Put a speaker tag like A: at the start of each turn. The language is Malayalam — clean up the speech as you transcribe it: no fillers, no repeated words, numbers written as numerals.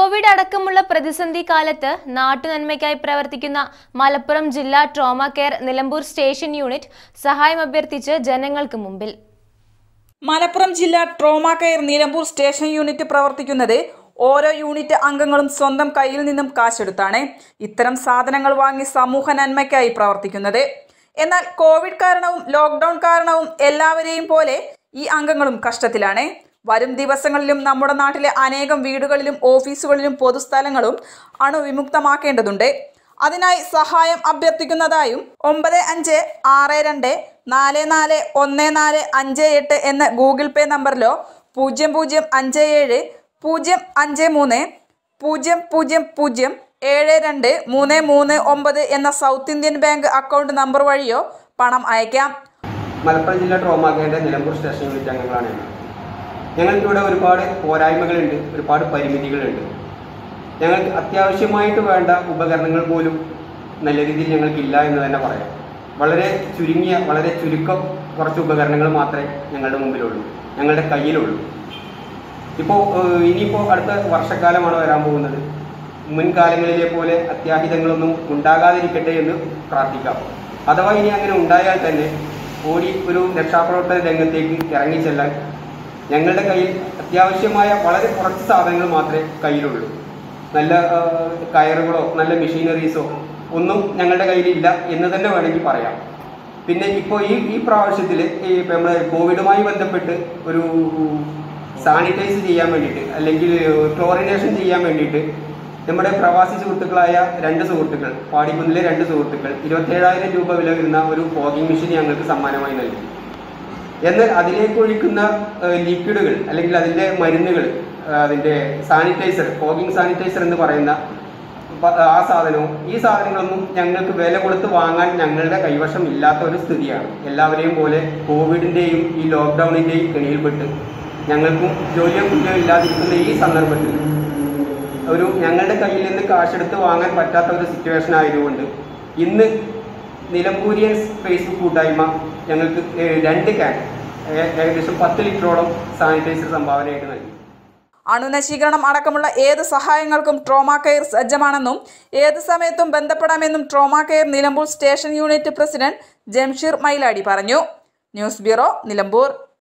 A: കോവിഡ് അടക്കമുള്ള പ്രതിസന്ധി കാലത്ത് നാട്ടുനന്മയ്ക്കായി പ്രവർത്തിക്കുന്ന മലപ്പുറം ജില്ലാ trauma care Nilambur station unit സഹായം അഭ്യർത്ഥിച്ച് ജനങ്ങൾക്ക് മുമ്പിൽ.
B: മലപ്പുറം ജില്ലാ trauma care Nilambur station unit പ്രവർത്തിക്കുന്നത് ഓരോ യൂണിറ്റ് അംഗങ്ങളും സ്വന്തം കയ്യിൽ നിന്നും കാശെടുത്താണ് ഇത്തരം സാധനങ്ങൾ വാങ്ങി സമൂഹ നന്മയ്ക്കായി പ്രവർത്തിക്കുന്നത്. എന്നാൽ കോവിഡ് കാരണവും ലോക്ക്ഡൌൺ കാരണവും എല്ലാവരെയും പോലെ ഈ അംഗങ്ങളും കഷ്ടത്തിലാണ്. വരും ദിവസങ്ങളിലും നമ്മുടെ നാട്ടിലെ അനേകം വീടുകളിലും ഓഫീസുകളിലും പൊതുസ്ഥലങ്ങളും അണുവിമുക്തമാക്കേണ്ടതുണ്ട്. അതിനായി സഹായം അഭ്യർത്ഥിക്കുന്നതായും 9562441458 എന്ന ഗൂഗിൾ പേ നമ്പറിലോ 00570300723339 എന്ന South Indian bank account number വഴിയോ പണം അയക്കാം.
C: മലപ്പുറം ജില്ലാ ട്രോമ കെയറിന്റെ നിലമ്പൂർ സ്റ്റേഷൻ യൂണിറ്റ് അംഗങ്ങളാണ്. ഞങ്ങൾക്കിവിടെ ഒരുപാട് പോരായ്മകളുണ്ട്, ഒരുപാട് പരിമിതികളുണ്ട്. ഞങ്ങൾക്ക് അത്യാവശ്യമായിട്ട് വേണ്ട ഉപകരണങ്ങൾ പോലും നല്ല രീതിയിൽ ഞങ്ങൾക്കില്ല എന്ന് തന്നെ പറയാം. വളരെ ചുരുക്കം കുറച്ച് ഉപകരണങ്ങൾ മാത്രമേ ഞങ്ങളുടെ മുമ്പിലുള്ളൂ, ഞങ്ങളുടെ കയ്യിലുള്ളൂ. ഇനിയിപ്പോൾ അടുത്ത വർഷക്കാലമാണ് വരാൻ പോകുന്നത്. മുൻകാലങ്ങളിലെ പോലെ അത്യാഹിതങ്ങളൊന്നും ഉണ്ടാകാതിരിക്കട്ടെ എന്ന് പ്രാർത്ഥിക്കാം. അഥവാ ഇനി അങ്ങനെ ഉണ്ടായാൽ തന്നെ ഒരു രക്ഷാപ്രവർത്തന രംഗത്തേക്ക് ഇറങ്ങിച്ചെല്ലാൻ ഞങ്ങളുടെ കയ്യിൽ അത്യാവശ്യമായ വളരെ കുറച്ച് സാധനങ്ങൾ മാത്രമേ കയ്യിലുള്ളൂ. നല്ല കയറുകളോ നല്ല മെഷീനറീസോ ഒന്നും ഞങ്ങളുടെ കയ്യിലില്ല എന്ന് തന്നെ വേണമെങ്കിൽ പറയാം. പിന്നെ ഇപ്പോൾ ഈ പ്രാവശ്യത്തിൽ നമ്മുടെ കോവിഡുമായി ബന്ധപ്പെട്ട് ഒരു സാനിറ്റൈസ് ചെയ്യാൻ വേണ്ടിയിട്ട് അല്ലെങ്കിൽ ക്ലോറിനേഷൻ ചെയ്യാൻ വേണ്ടിയിട്ട് നമ്മുടെ പ്രവാസി സുഹൃത്തുക്കളായ 2 സുഹൃത്തുക്കൾ, പാടിക്കുന്നിലെ 2 സുഹൃത്തുക്കൾ 27,000 രൂപ വില വരുന്ന ഒരു ഫോഗിംഗ് മെഷീൻ ഞങ്ങൾക്ക് സമ്മാനമായി നൽകി. എന്നാൽ അതിലേക്ക് ഒഴിക്കുന്ന ലിക്വിഡുകൾ അല്ലെങ്കിൽ അതിൻ്റെ മരുന്നുകൾ, അതിൻ്റെ സാനിറ്റൈസർ, ഫോഗിംഗ് സാനിറ്റൈസർ എന്ന് പറയുന്ന ആ സാധനവും ഈ സാധനങ്ങളൊന്നും ഞങ്ങൾക്ക് വില കൊടുത്ത് വാങ്ങാൻ ഞങ്ങളുടെ കൈവശം ഇല്ലാത്ത ഒരു സ്ഥിതിയാണ്. എല്ലാവരെയും പോലെ കോവിഡിൻ്റെയും ഈ ലോക്ക്ഡൗണിൻ്റെയും കെണിയിൽപ്പെട്ട് ഞങ്ങൾക്കും ജോലിയും കുറ്റവും ഇല്ലാതിരിക്കുന്ന ഈ സന്ദർഭത്തിൽ ഞങ്ങളുടെ കയ്യിൽ നിന്ന് കാശെടുത്ത് വാങ്ങാൻ പറ്റാത്ത ഒരു സിറ്റുവേഷൻ ആയതുകൊണ്ട് ഇന്ന് നിലമ്പൂരിയൻസ് ഫേസ്ബുക്ക് കൂട്ടായ്മ ഞങ്ങൾക്ക് 2 ക്യാൻ ഏകദേശം 10 ലിറ്ററോളം സാനിറ്റൈസർ സംഭാവനയായിട്ട് നൽകി.
B: അണുനശീകരണം അടക്കമുള്ള ഏത് സഹായങ്ങൾക്കും ട്രോമ കെയർ സജ്ജമാണെന്നും ഏത് സമയത്തും ബന്ധപ്പെടാമെന്നും trauma care Nilambur station unit president Jamsheer Mailadi പറഞ്ഞു. News bureau, Nilambur.